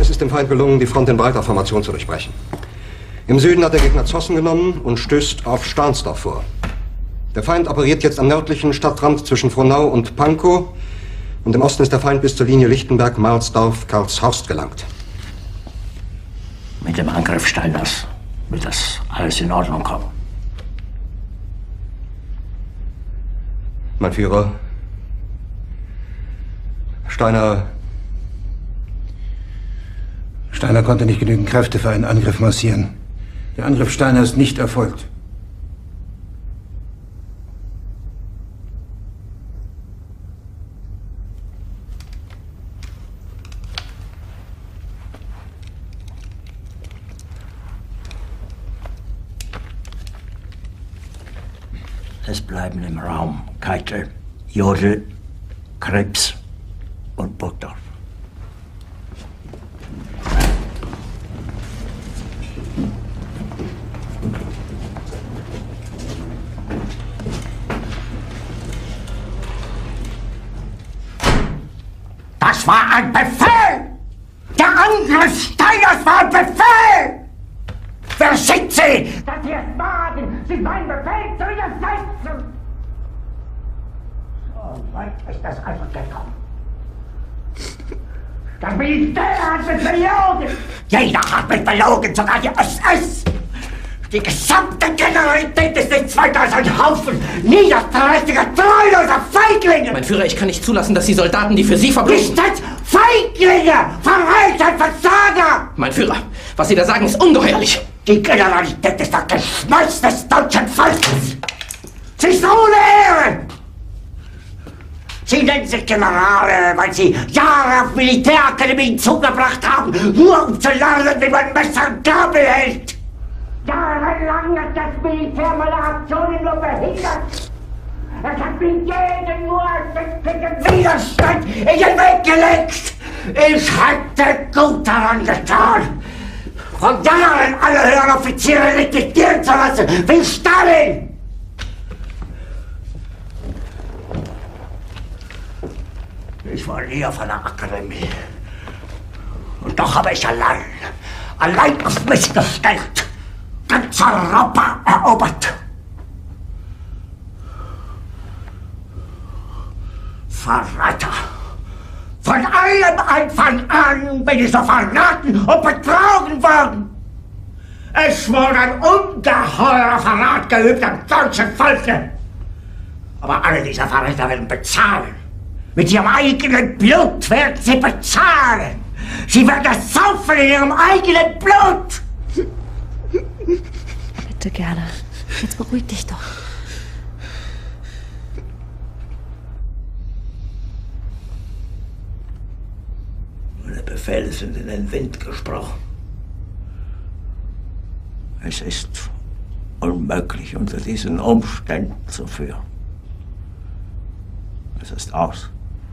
Es ist dem Feind gelungen, die Front in breiter Formation zu durchbrechen. Im Süden hat der Gegner Zossen genommen und stößt auf Stahnsdorf vor. Der Feind operiert jetzt am nördlichen Stadtrand zwischen Frohnau und Pankow. Und im Osten ist der Feind bis zur Linie Lichtenberg-Marsdorf-Karlshorst gelangt. Mit dem Angriff Steiners wird das alles in Ordnung kommen. Mein Führer, Steiner konnte nicht genügend Kräfte für einen Angriff massieren. Der Angriff Steiner ist nicht erfolgt. Es bleiben im Raum Keitel, Jodl, Krebs und Burgdorf. Das war ein Befehl! Der Angriff Steiners war ein Befehl! Wer schickt Sie? Dass Sie es wagen, sich meinen Befehl zu widersetzen! So weit ist es also gekommen. Das Militär hat mich belogen! Jeder hat mich belogen, sogar die SS! Die gesamte Generalität ist nichts weiter als ein Haufen niederträchtiger, treuloser Feiglinge! Mein Führer, ich kann nicht zulassen, dass die Soldaten, die für Sie verbloßen... Nicht als Feiglinge! Verreiter, Versager! Mein Führer, was Sie da sagen, ist ungeheuerlich! Die Generalität ist das Geschmeiß des deutschen Volkes! Sie ist ohne Ehre! Sie nennen sich Generale, weil Sie Jahre auf Militärakademien zugebracht haben, nur um zu lernen, wie man Messer und Gabel hält! Jahrelang hat das Militär meine Aktionen nur behindert! Es hat mir jeden nur ersichtlichen Widerstand in den Weg gelegt! Ich hätte gut daran getan, von Jahren alle höheren Offiziere liquidieren zu lassen, wie Stalin! Ich war nie auf einer Akademie. Und doch habe ich allein auf mich gestellt, ganz Europa erobert. Verräter! Von allem Anfang an bin ich so verraten und betrogen worden. Es wurde ein ungeheurer Verrat geübt am deutschen Volke. Aber alle diese Verräter werden bezahlen. Mit ihrem eigenen Blut werden sie bezahlen. Sie werden es saufen in ihrem eigenen Blut. Bitte gerne. Jetzt beruhig dich doch. Meine Befehle sind in den Wind gesprochen. Es ist unmöglich, unter diesen Umständen zu führen. Es ist aus.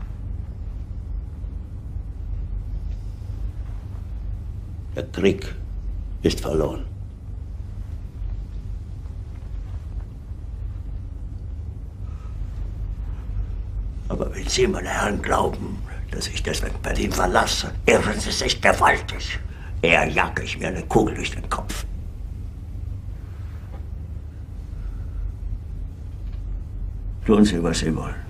Der Krieg ist verloren. Aber wenn Sie, meine Herren, glauben, dass ich deswegen Berlin verlasse, irren Sie sich gewaltig. Eher jage ich mir eine Kugel durch den Kopf. Tun Sie, was Sie wollen.